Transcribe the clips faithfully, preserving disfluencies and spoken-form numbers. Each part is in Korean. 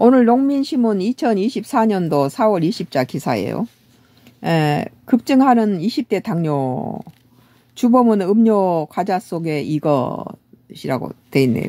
오늘 농민신문 이천이십사 년도 사월 이십자 기사예요. 에, 급증하는 이십 대 당뇨. 주범은 음료 과자 속에 이것이라고 돼 있네요.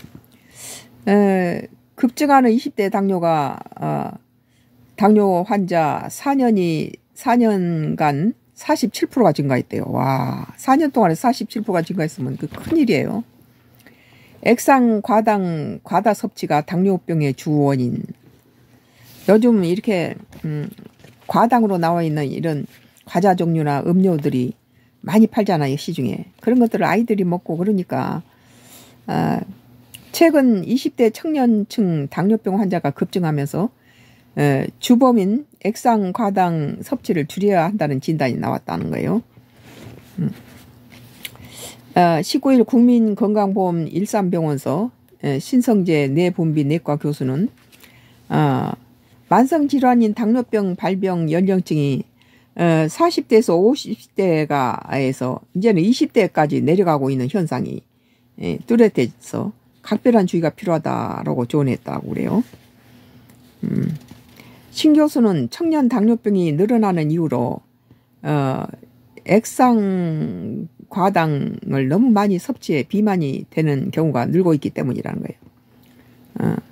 에, 급증하는 이십 대 당뇨가 어, 당뇨 환자 사 년이 사 년간 사십칠 퍼센트가 증가했대요. 와, 사 년 동안에 사십칠 퍼센트가 증가했으면 그 큰일이에요. 액상 과당 과다 섭취가 당뇨병의 주 원인. 요즘 이렇게 음, 과당으로 나와 있는 이런 과자 종류나 음료들이 많이 팔잖아요, 시중에. 그런 것들을 아이들이 먹고 그러니까 아, 최근 이십 대 청년층 당뇨병 환자가 급증하면서 에, 주범인 액상 과당 섭취를 줄여야 한다는 진단이 나왔다는 거예요. 음. 어, 십구 일 국민건강보험 일산병원서 에, 신성재 뇌분비 내과 교수는 어, 만성질환인 당뇨병 발병 연령층이 어, 사십 대에서 오십 대가에서 이제는 이십 대까지 내려가고 있는 현상이 에, 뚜렷해서 각별한 주의가 필요하다라고 조언했다고 그래요. 음. 신 교수는 청년 당뇨병이 늘어나는 이유로 어, 액상 과당을 너무 많이 섭취해 비만이 되는 경우가 늘고 있기 때문이라는 거예요. 어,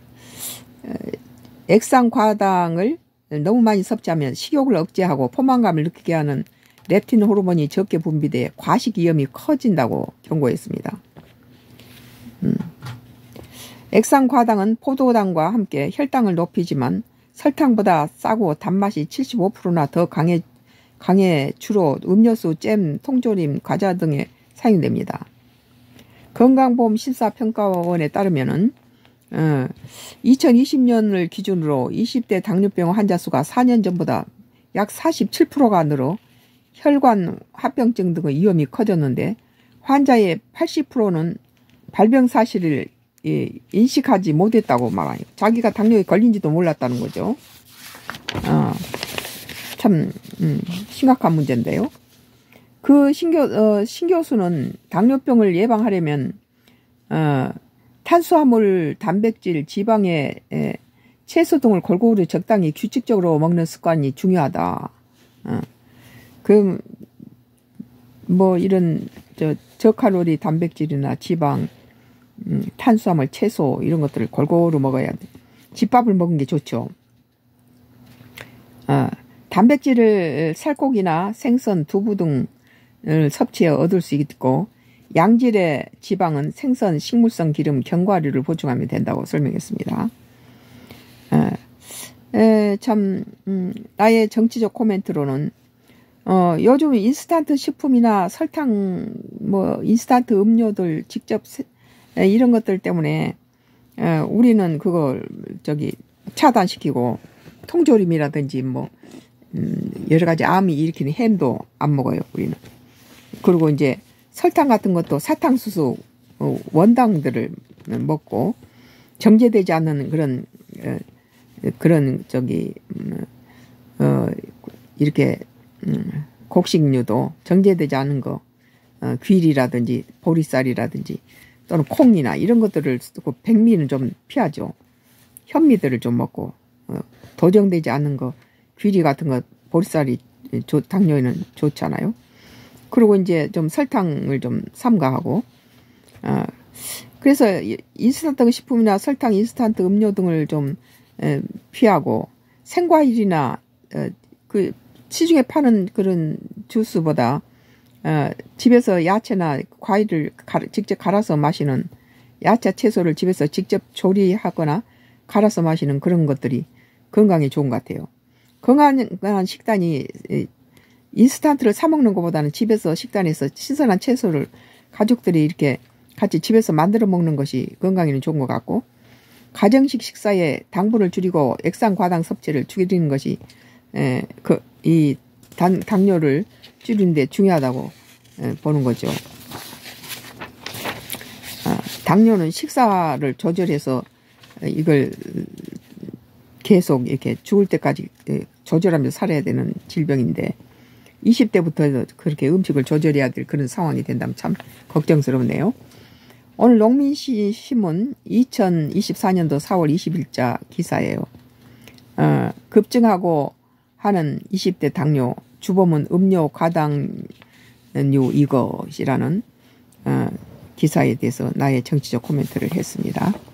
액상 과당을 너무 많이 섭취하면 식욕을 억제하고 포만감을 느끼게 하는 렙틴 호르몬이 적게 분비돼 과식 위험이 커진다고 경고했습니다. 음. 액상 과당은 포도당과 함께 혈당을 높이지만 설탕보다 싸고 단맛이 칠십오 퍼센트나 더 강해, 강해 주로 음료수, 잼, 통조림, 과자 등에 사용됩니다. 건강보험 심사평가원에 따르면은 어, 이천이십 년을 기준으로 이십 대 당뇨병 환자 수가 사 년 전보다 약 사십칠 퍼센트가 늘어 혈관 합병증 등의 위험이 커졌는데 환자의 팔십 퍼센트는 발병 사실을 예, 인식하지 못했다고 말해요. 자기가 당뇨에 걸린지도 몰랐다는 거죠. 어, 참 음, 심각한 문제인데요. 그 신교, 어, 신교수는 당뇨병을 예방하려면 어, 탄수화물, 단백질, 지방의 에, 채소 등을 골고루 적당히 규칙적으로 먹는 습관이 중요하다. 어, 그 뭐 이런 저 저칼로리 단백질이나 지방 음, 탄수화물, 채소 이런 것들을 골고루 먹어야 돼. 집밥을 먹는 게 좋죠. 어, 단백질을 살코기나 생선, 두부 등을 섭취해 얻을 수 있고 양질의 지방은 생선, 식물성 기름, 견과류를 보충하면 된다고 설명했습니다. 어, 에, 참 음, 나의 정치적 코멘트로는 어, 요즘 인스턴트 식품이나 설탕, 뭐 인스턴트 음료들 직접 세, 이런 것들 때문에 우리는 그걸 저기 차단시키고 통조림이라든지 뭐 여러 가지 암이 일으키는 햄도 안 먹어요, 우리는. 그리고 이제 설탕 같은 것도 사탕수수 원당들을 먹고 정제되지 않는 그런 그런 저기 어 이렇게 곡식류도 정제되지 않은 거 귀리라든지 보리쌀이라든지 또는 콩이나 이런 것들을 쓰고 백미는 좀 피하죠. 현미들을 좀 먹고 어, 도정되지 않는 거 귀리 같은 거 보리쌀이 조, 당뇨에는 좋잖아요. 그리고 이제 좀 설탕을 좀 삼가하고 어, 그래서 인스턴트 식품이나 설탕, 인스턴트 음료 등을 좀 에, 피하고 생과일이나 어, 그 시중에 파는 그런 주스보다 어, 집에서 야채나 과일을 가, 직접 갈아서 마시는 야채 채소를 집에서 직접 조리하거나 갈아서 마시는 그런 것들이 건강에 좋은 것 같아요. 건강한 식단이 인스턴트를 사 먹는 것보다는 집에서 식단에서 신선한 채소를 가족들이 이렇게 같이 집에서 만들어 먹는 것이 건강에는 좋은 것 같고 가정식 식사에 당분을 줄이고 액상 과당 섭취를 줄이는 것이 에, 그, 이 당, 당뇨를 줄이는데 중요하다고 보는 거죠. 당뇨는 식사를 조절해서 이걸 계속 이렇게 죽을 때까지 조절하면서 살아야 되는 질병인데 이십 대부터 그렇게 음식을 조절해야 될 그런 상황이 된다면 참 걱정스럽네요. 오늘 농민시 신문 이천이십사 년도 사월 이십일자 기사예요. 어, 급증하고 하는 이십 대 당뇨, 주범은 음료 과당류 이것이라는 어, 기사에 대해서 나의 정치적 코멘트를 했습니다.